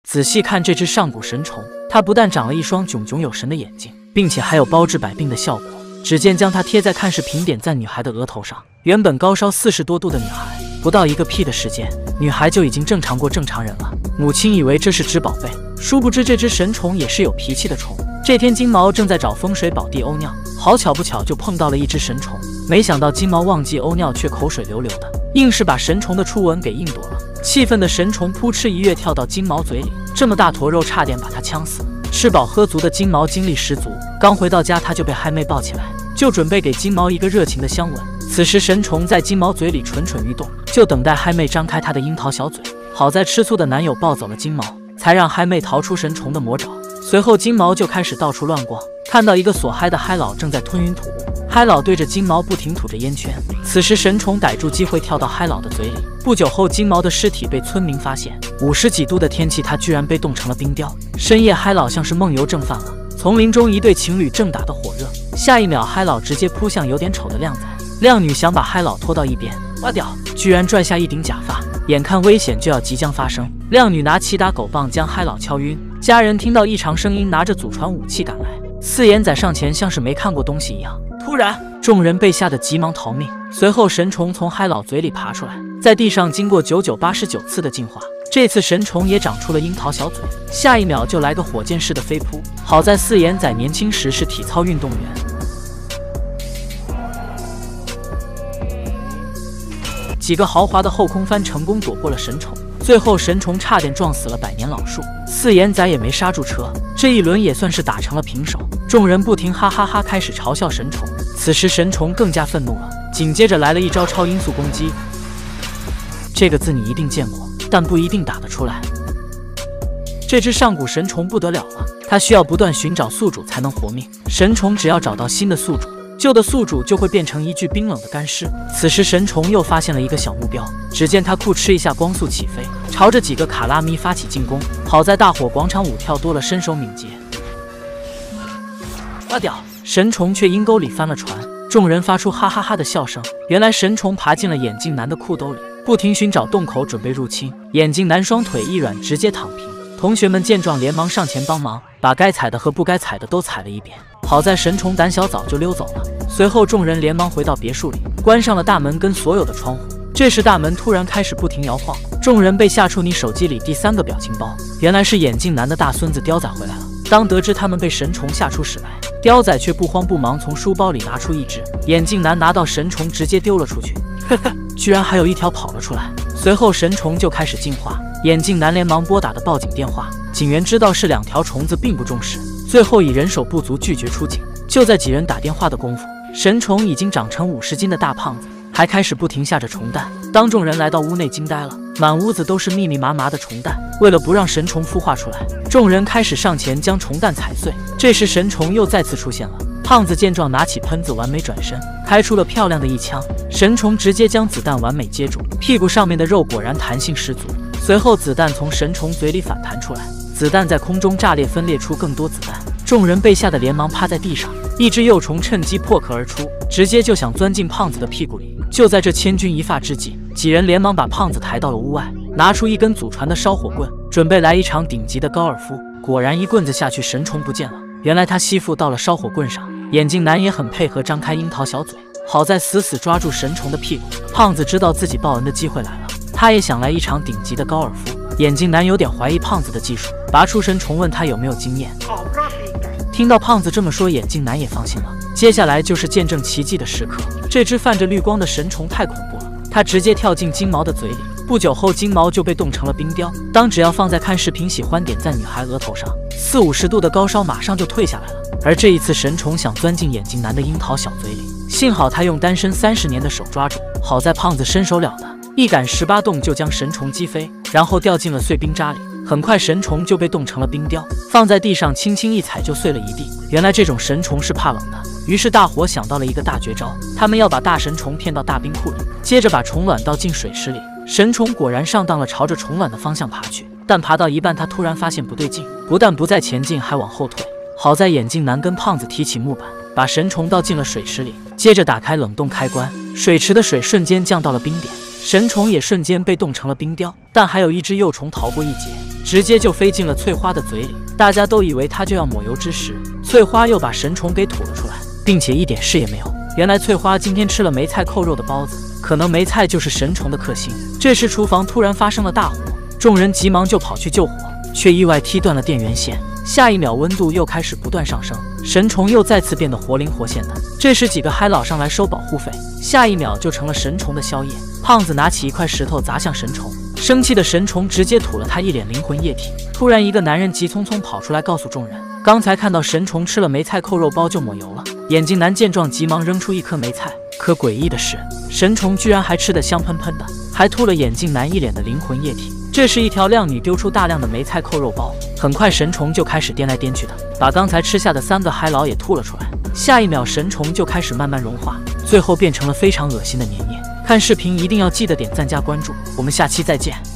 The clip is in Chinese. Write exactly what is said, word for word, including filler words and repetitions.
仔细看这只上古神虫，它不但长了一双炯炯有神的眼睛，并且还有包治百病的效果。只见将它贴在看视频点赞女孩的额头上，原本高烧四十多度的女孩，不到一个屁的时间，女孩就已经正常过正常人了。母亲以为这是只宝贝，殊不知这只神虫也是有脾气的虫。这天金毛正在找风水宝地欧尿，好巧不巧就碰到了一只神虫。没想到金毛忘记欧尿，却口水流流的，硬是把神虫的初吻给硬夺了。气愤的神虫扑哧一跃跳到金毛嘴里，这么大坨肉差点把它呛死。吃饱喝足的金毛精力十足，刚回到家他就被嗨妹抱起来，就准备给金毛一个热情的香吻。此时神虫在金毛嘴里蠢蠢欲动，就等待嗨妹张开她的樱桃小嘴。好在吃醋的男友抱走了金毛，才让嗨妹逃出神虫的魔爪。随后金毛就开始到处乱逛，看到一个所嗨的嗨佬正在吞云吐雾，嗨佬对着金毛不停吐着烟圈。此时神虫逮住机会跳到嗨佬的嘴里。不久后金毛的尸体被村民发现，五十几度的天气它居然被冻成了冰雕。深夜嗨佬像是梦游症犯了，丛林中一对情侣正打得火热，下一秒嗨佬直接扑向有点丑的靓仔，靓女想把嗨佬拖到一边，哇屌，居然拽下一顶假发。眼看危险就要即将发生，靓女拿起打狗棒将嗨佬敲晕。家人听到异常声音，拿着祖传武器赶来。四眼仔上前像是没看过东西一样，突然众人被吓得急忙逃命。随后神虫从嗨佬嘴里爬出来，在地上经过九九八十九次的进化，这次神虫也长出了樱桃小嘴，下一秒就来个火箭式的飞扑。好在四眼仔年轻时是体操运动员，几个豪华的后空翻成功躲过了神虫。最后神虫差点撞死了百年老树，四眼仔也没刹住车，这一轮也算是打成了平手。众人不停哈哈哈开始嘲笑神虫。此时神虫更加愤怒了，紧接着来了一招超音速攻击。这个字你一定见过，但不一定打得出来。这只上古神虫不得了了，它需要不断寻找宿主才能活命。神虫只要找到新的宿主，旧的宿主就会变成一具冰冷的干尸。此时神虫又发现了一个小目标，只见他酷吃一下光速起飞，朝着几个卡拉咪发起进攻。好在大伙广场舞跳多了，身手敏捷。哇屌！神虫却阴沟里翻了船，众人发出哈哈哈的笑声。原来神虫爬进了眼镜男的裤兜里，不停寻找洞口准备入侵。眼镜男双腿一软，直接躺平。同学们见状连忙上前帮忙，把该踩的和不该踩的都踩了一遍。好在神虫胆小，早就溜走了。随后众人连忙回到别墅里，关上了大门跟所有的窗户。这时大门突然开始不停摇晃，众人被吓出你手机里第三个表情包，原来是眼镜男的大孙子雕仔回来了。当得知他们被神虫吓出屎来，雕仔却不慌不忙从书包里拿出一只，眼镜男拿到神虫直接丢了出去，呵呵，居然还有一条跑了出来。随后神虫就开始进化，眼镜男连忙拨打的报警电话，警员知道是两条虫子并不重视，最后以人手不足拒绝出警。就在几人打电话的功夫，神虫已经长成五十斤的大胖子，还开始不停下着虫蛋。当众人来到屋内惊呆了，满屋子都是密密麻麻的虫蛋。为了不让神虫孵化出来，众人开始上前将虫蛋踩碎。这时神虫又再次出现了，胖子见状拿起喷子完美转身，开出了漂亮的一枪。神虫直接将子弹完美接住，屁股上面的肉果然弹性十足。随后子弹从神虫嘴里反弹出来，子弹在空中炸裂，分裂出更多子弹。众人被吓得连忙趴在地上，一只幼虫趁机破壳而出，直接就想钻进胖子的屁股里。就在这千钧一发之际，几人连忙把胖子抬到了屋外，拿出一根祖传的烧火棍，准备来一场顶级的高尔夫。果然一棍子下去，神虫不见了。原来他吸附到了烧火棍上。眼镜男也很配合，张开樱桃小嘴，好在死死抓住神虫的屁股。胖子知道自己报恩的机会来了，他也想来一场顶级的高尔夫。眼镜男有点怀疑胖子的技术，拔出神虫问他有没有经验。听到胖子这么说，眼镜男也放心了。接下来就是见证奇迹的时刻。这只泛着绿光的神虫太恐怖了，它直接跳进金毛的嘴里。不久后，金毛就被冻成了冰雕。当只要放在看视频、喜欢点赞女孩额头上，四五十度的高烧马上就退下来了。而这一次，神虫想钻进眼镜男的樱桃小嘴里，幸好他用单身三十年的手抓住。好在胖子身手了得，一杆十八洞就将神虫击飞，然后掉进了碎冰渣里。很快神虫就被冻成了冰雕，放在地上轻轻一踩就碎了一地。原来这种神虫是怕冷的，于是大伙想到了一个大绝招，他们要把大神虫骗到大冰库里，接着把虫卵倒进水池里。神虫果然上当了，朝着虫卵的方向爬去，但爬到一半，他突然发现不对劲，不但不再前进，还往后退。好在眼镜男跟胖子提起木板，把神虫倒进了水池里，接着打开冷冻开关，水池的水瞬间降到了冰点。 神虫也瞬间被冻成了冰雕，但还有一只幼虫逃过一劫，直接就飞进了翠花的嘴里。大家都以为它就要抹油之时，翠花又把神虫给吐了出来，并且一点事也没有。原来翠花今天吃了梅菜扣肉的包子，可能梅菜就是神虫的克星。这时厨房突然发生了大火，众人急忙就跑去救火，却意外踢断了电源线。下一秒温度又开始不断上升，神虫又再次变得活灵活现的。这时几个嗨佬上来收保护费，下一秒就成了神虫的宵夜。胖子拿起一块石头砸向神虫，生气的神虫直接吐了他一脸灵魂液体。突然一个男人急匆匆跑出来告诉众人，刚才看到神虫吃了梅菜扣肉包就抹油了。眼镜男见状急忙扔出一颗梅菜，可诡异的是，神虫居然还吃得香喷喷的，还吐了眼镜男一脸的灵魂液体。这是一条靓女丢出大量的梅菜扣肉包，很快神虫就开始颠来颠去的，把刚才吃下的三个嗨佬也吐了出来。下一秒神虫就开始慢慢融化，最后变成了非常恶心的粘液。看视频一定要记得点赞加关注，我们下期再见。